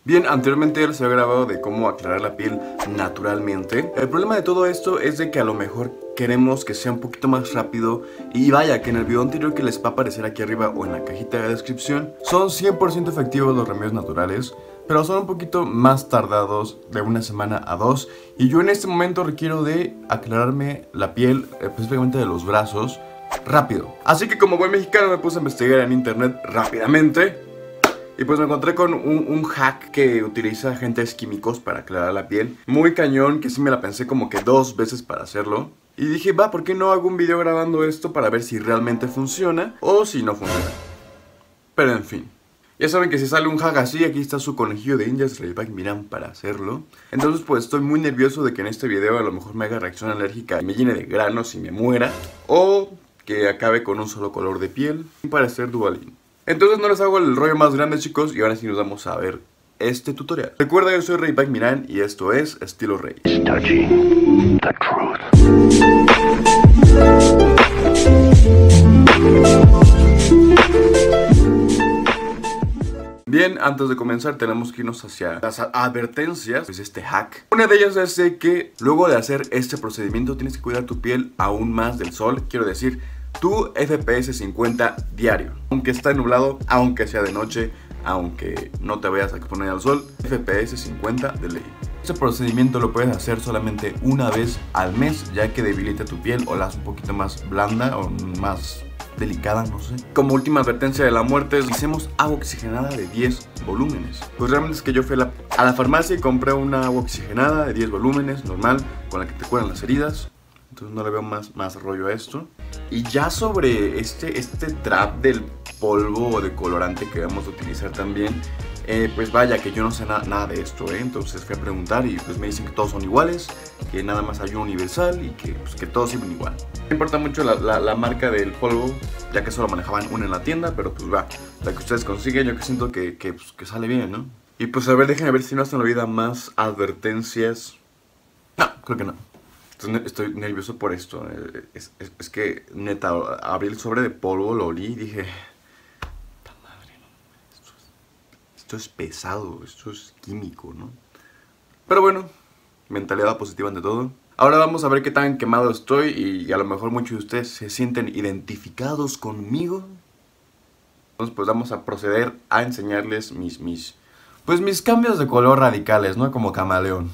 Bien, anteriormente ya les había grabado de cómo aclarar la piel naturalmente. El problema de todo esto es de que a lo mejor queremos que sea un poquito más rápido. Y vaya, que en el video anterior que les va a aparecer aquí arriba o en la cajita de descripción, son 100% efectivos los remedios naturales, pero son un poquito más tardados, de una semana a 2. Y yo en este momento requiero de aclararme la piel, específicamente de los brazos, rápido. Así que como buen mexicano me puse a investigar en internet rápidamente. Y pues me encontré con un hack que utiliza agentes químicos para aclarar la piel. Muy cañón, que sí me la pensé como que 2 veces para hacerlo. Y dije, va, ¿por qué no hago un video grabando esto para ver si realmente funciona o si no funciona? Pero en fin. Ya saben que si sale un hack así, aquí está su conejillo de indias, Rayback Miran, para hacerlo. Entonces pues estoy muy nervioso de que en este video a lo mejor me haga reacción alérgica y me llene de granos y me muera. O que acabe con un solo color de piel para hacer Duvalin. Entonces no les hago el rollo más grande, chicos, y ahora sí nos vamos a ver este tutorial. Recuerda, yo soy Rayback Miran y esto es Estilo Rey. Bien, antes de comenzar tenemos que irnos hacia las advertencias, pues este hack. Una de ellas es de que luego de hacer este procedimiento tienes que cuidar tu piel aún más del sol, quiero decir, tu FPS 50 diario. Aunque está nublado, aunque sea de noche, aunque no te vayas a exponer al sol, FPS 50 de ley. Este procedimiento lo puedes hacer solamente una vez al mes, ya que debilita tu piel o la hace un poquito más blanda o más delicada, no sé. Como última advertencia de la muerte, hicimos agua oxigenada de 10 volúmenes. Pues realmente es que yo fui a la farmacia y compré una agua oxigenada de 10 volúmenes, normal, con la que te curan las heridas. Entonces no le veo más rollo a esto. Y ya sobre este trap del polvo de colorante que vamos a utilizar también, pues vaya que yo no sé nada de esto, entonces fui a preguntar y pues me dicen que todos son iguales, que nada más hay un universal y que, pues, que todos sirven igual. Me importa mucho la marca del polvo, ya que solo manejaban una en la tienda, pero pues va, la que ustedes consiguen, yo que siento que sale bien, ¿no? Y pues a ver, déjenme ver si no hacen la vida más advertencias. No, creo que no. Estoy nervioso por esto. Es que, neta, abrí el sobre de polvo, lo olí y dije... ¡puta madre! Esto es pesado, esto es químico, ¿no? Pero bueno, mentalidad positiva ante todo. Ahora vamos a ver qué tan quemado estoy y a lo mejor muchos de ustedes se sienten identificados conmigo. Entonces pues vamos a proceder a enseñarles mis cambios de color radicales, ¿no? Como camaleón.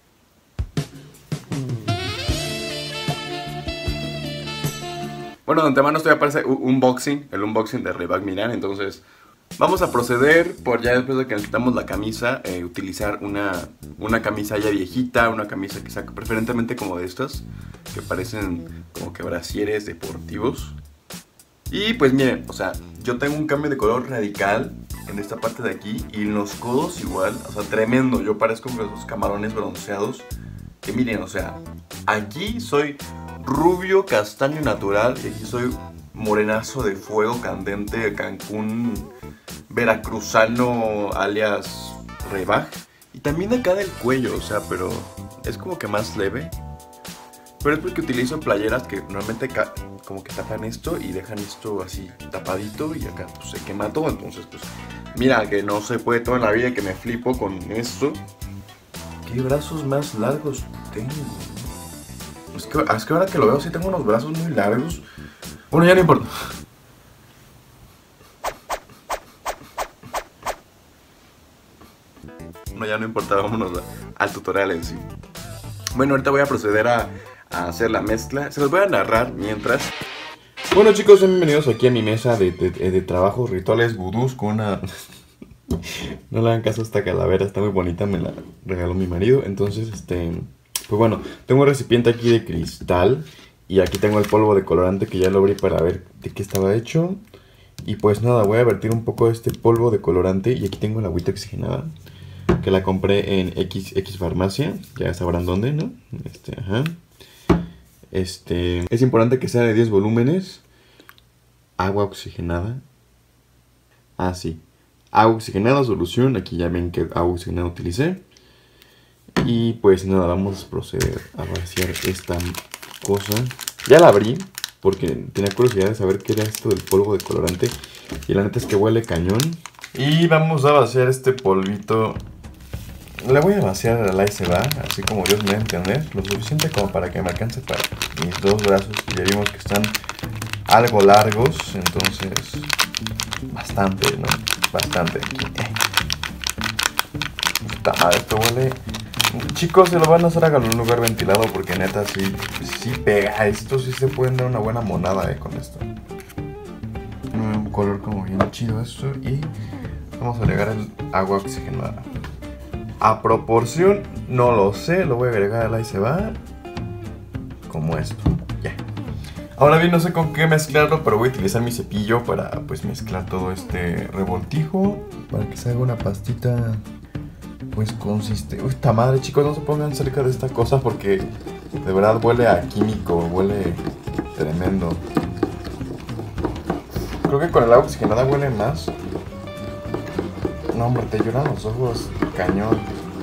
Bueno, de antemano esto ya parece el unboxing de Rayback Miran, entonces vamos a proceder por ya después de que nos quitamos la camisa, utilizar una camisa ya viejita, una camisa que sea preferentemente como de estas, que parecen como que brasieres deportivos. Y pues miren, o sea, yo tengo un cambio de color radical en esta parte de aquí y en los codos igual, o sea, tremendo, yo parezco como esos camarones bronceados, que miren, o sea, aquí soy... rubio castaño natural y aquí soy morenazo de fuego candente Cancún veracruzano alias Rayback. Y también acá del cuello, o sea, pero es como que más leve. Pero es porque utilizo playeras que normalmente como que tapan esto y dejan esto así tapadito y acá pues se quema todo. Entonces pues mira que no se puede toda la vida que me flipo con esto. ¿Qué brazos más largos tengo? Es que ahora que lo veo sí tengo unos brazos muy largos. Bueno, ya no importa. No, ya no importa, vámonos al tutorial en sí. Bueno, ahorita voy a proceder a hacer la mezcla. Se los voy a narrar mientras. Bueno chicos, bienvenidos aquí a mi mesa de trabajos rituales vudús con una... No le hagan caso a esta calavera, está muy bonita, me la regaló mi marido. Entonces, pues bueno, tengo un recipiente aquí de cristal y aquí tengo el polvo de colorante que ya lo abrí para ver de qué estaba hecho. Y pues nada, voy a vertir un poco de este polvo de colorante y aquí tengo la agüita oxigenada que la compré en X farmacia, ya sabrán dónde, ¿no? Ajá. Es importante que sea de 10 volúmenes. Agua oxigenada. Ah, sí. Agua oxigenada, solución, aquí ya ven que agua oxigenada utilicé. Y pues nada, vamos a proceder a vaciar esta cosa. Ya la abrí porque tenía curiosidad de saber qué era esto del polvo de colorante. Y la neta es que huele cañón. Y vamos a vaciar este polvito Le voy a vaciar el ahí se va, así como Dios me da a entender, lo suficiente como para que me alcance para mis dos brazos. Y ya vimos que están algo largos, entonces bastante, ¿no? Bastante. Puta madre, esto huele. Chicos, se lo van a hacer, háganlo en un lugar ventilado porque neta sí pega. Esto sí se pueden dar una buena monada con esto. Un color como bien chido esto. Y vamos a agregar el agua oxigenada. A proporción, no lo sé, lo voy a agregar al ahí se va. Como esto, ya. Ahora bien, no sé con qué mezclarlo, pero voy a utilizar mi cepillo para pues mezclar todo este revoltijo. Para que se haga una pastita pues consiste. Uy, esta madre, chicos, no se pongan cerca de esta cosa porque de verdad huele a químico, huele tremendo. Creo que con el agua oxigenada huele más. No, hombre, te lloran los ojos, cañón.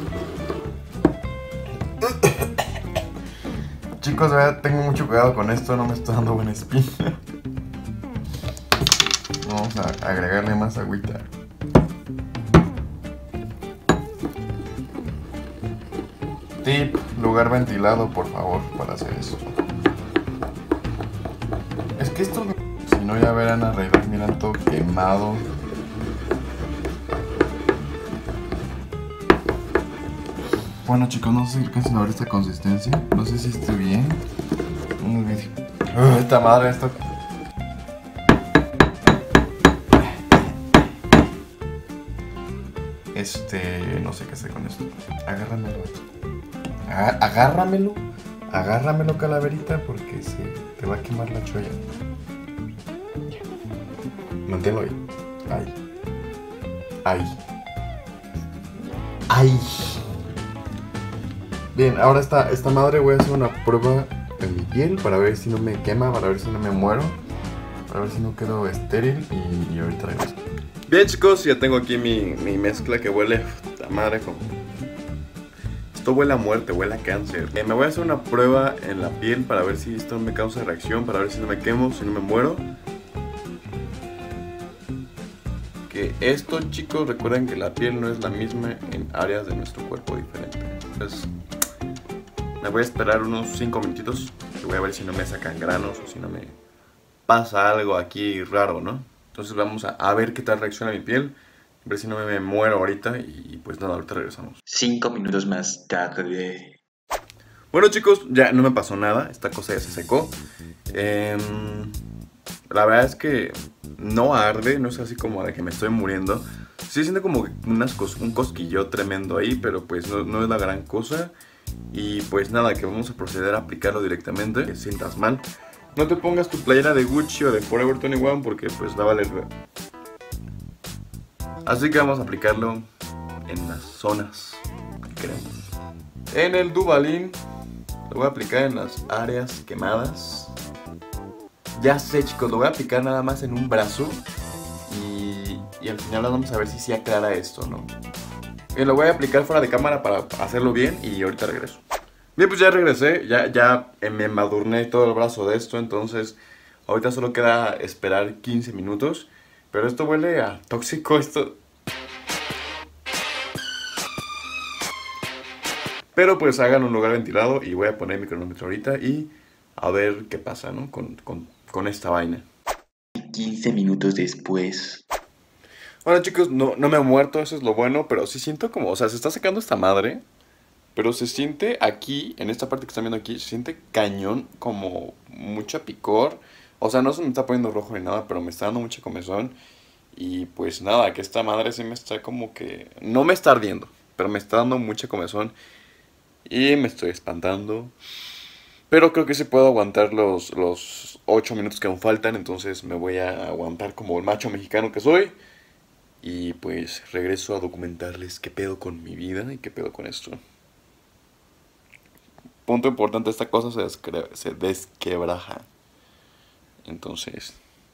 Chicos, de verdad, tengo mucho cuidado con esto, no me está dando buena espina. Vamos a agregarle más agüita. Tip, lugar ventilado, por favor, para hacer eso. Es que esto, si no, ya verán alrededor, miran todo quemado. Bueno, chicos, no sé si alcanzan a ver esta consistencia. No sé si esté bien. Esta madre, esto. No sé qué hacer con esto. Agárramelo. Agárramelo, calaverita, porque se te va a quemar la cholla. Manténlo ahí. Ahí. Bien, ahora esta madre voy a hacer una prueba en mi piel para ver si no me quema, para ver si no me muero, para ver si no quedo estéril y ahorita regreso. Bien, chicos, ya tengo aquí mi mezcla que huele a madre como... Esto huele a muerte, huele a cáncer. Me voy a hacer una prueba en la piel para ver si esto me causa reacción, para ver si no me quemo, si no me muero. Que esto, chicos, recuerden que la piel no es la misma en áreas de nuestro cuerpo diferentes. Entonces, me voy a esperar unos 5 minutitos y voy a ver si no me sacan granos o si no me pasa algo aquí raro, ¿no? Entonces vamos a ver qué tal reacciona mi piel. A ver si no me muero ahorita y pues nada, ahorita regresamos. 5 minutos más tarde. Bueno, chicos, ya no me pasó nada. Esta cosa ya se secó. La verdad es que no arde, no es así como de que me estoy muriendo. Sí siento como un cosquillo tremendo ahí, pero pues no es la gran cosa. Y pues nada, que vamos a proceder a aplicarlo directamente. Que sientas mal. No te pongas tu playera de Gucci o de Forever 21 porque pues va a valer. Así que vamos a aplicarlo en las zonas que queremos. En el Duvalin lo voy a aplicar en las áreas quemadas. Ya sé, chicos, lo voy a aplicar nada más en un brazo. Y al final vamos a ver si aclara esto, ¿no? Bien, lo voy a aplicar fuera de cámara para hacerlo bien y ahorita regreso. Bien, pues ya regresé, ya me embadurné todo el brazo de esto, entonces ahorita solo queda esperar 15 minutos. Pero esto huele a tóxico, esto... Pero pues hagan un lugar ventilado y voy a poner mi cronómetro ahorita y a ver qué pasa, ¿no? Con esta vaina. 15 minutos después. Bueno, chicos, no me he muerto, eso es lo bueno, pero sí siento como, o sea, se está secando esta madre. Pero se siente aquí, en esta parte que están viendo aquí, se siente cañón, como mucha picor. O sea, no se me está poniendo rojo ni nada, pero me está dando mucha comezón. Y pues nada, que esta madre sí me está como que... No me está ardiendo, pero me está dando mucha comezón. Y me estoy espantando. Pero creo que sí puedo aguantar los 8 minutos que aún faltan. Entonces me voy a aguantar como el macho mexicano que soy. Y pues regreso a documentarles qué pedo con mi vida y qué pedo con esto. Punto importante, esta cosa se desquebraja. Entonces...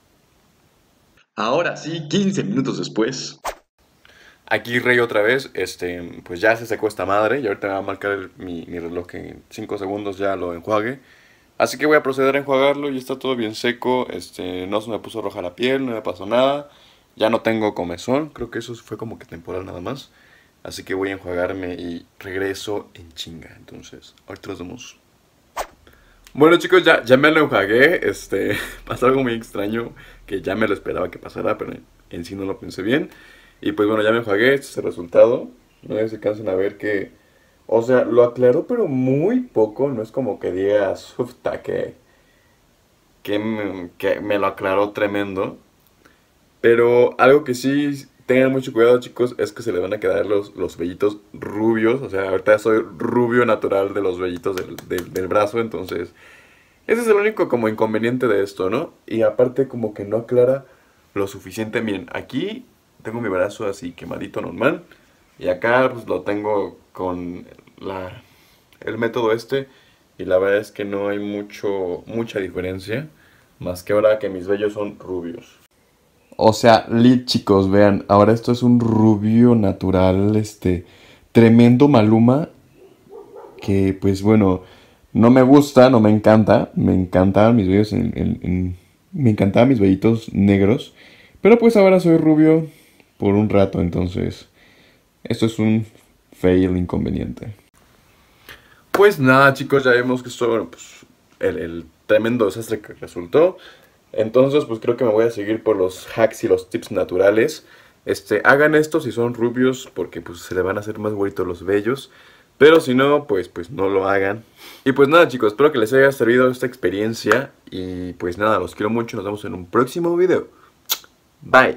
Ahora sí, 15 minutos después. Aquí rey otra vez, pues ya se secó esta madre. Y ahorita me va a marcar mi reloj que en 5 segundos ya lo enjuague. Así que voy a proceder a enjuagarlo y está todo bien seco. No se me puso roja la piel, no me pasó nada. Ya no tengo comezón, creo que eso fue como que temporal nada más. Así que voy a enjuagarme y regreso en chinga. Entonces, ahorita nos vemos. Bueno chicos, ya me lo enjuagué. Pasó algo muy extraño que ya me lo esperaba que pasara, pero en sí no lo pensé bien. Y pues bueno, ya me enjuagué, este es el resultado. No sé si alcanzan a ver que... O sea, lo aclaró pero muy poco. No es como que diga, sufta, que me lo aclaró tremendo. Pero algo que sí tengan mucho cuidado, chicos, es que se les van a quedar los vellitos rubios. O sea, ahorita soy rubio natural de los vellitos del brazo, entonces ese es el único como inconveniente de esto, ¿no? Y aparte como que no aclara lo suficiente. Miren, aquí tengo mi brazo así quemadito normal. Y acá pues lo tengo con el método este. Y la verdad es que no hay mucha diferencia. Más que ahora que mis vellos son rubios. O sea, chicos, vean, ahora esto es un rubio natural, tremendo Maluma, que pues bueno, no me gusta, no me encanta, me encantaban mis vellos me encantaban mis vellitos negros, pero pues ahora soy rubio por un rato, entonces, esto es un fail inconveniente. Pues nada, chicos, ya vimos que esto, bueno, pues, el tremendo desastre que resultó. Entonces, pues creo que me voy a seguir por los hacks y los tips naturales. Hagan esto si son rubios, porque pues se le van a hacer más bonitos los vellos. Pero si no, pues no lo hagan. Y pues nada, chicos, espero que les haya servido esta experiencia. Y pues nada, los quiero mucho. Nos vemos en un próximo video. Bye.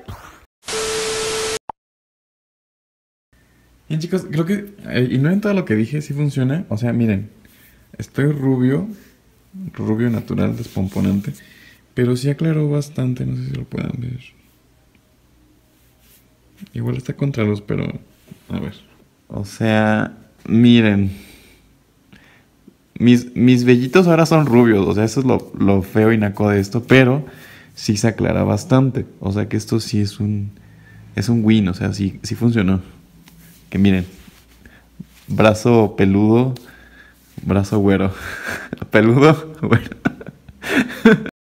Bien chicos, creo que, y no en todo lo que dije, sí funciona. O sea, miren, estoy rubio natural, despomponante. Pero sí aclaró bastante, no sé si lo puedan ver. Igual está contra luz, pero... A ver. O sea, miren. Mis vellitos ahora son rubios, o sea, eso es lo feo y naco de esto, pero sí se aclara bastante. O sea que esto sí es un win, o sea, sí funcionó. Que miren, brazo peludo, brazo güero. Peludo, güero.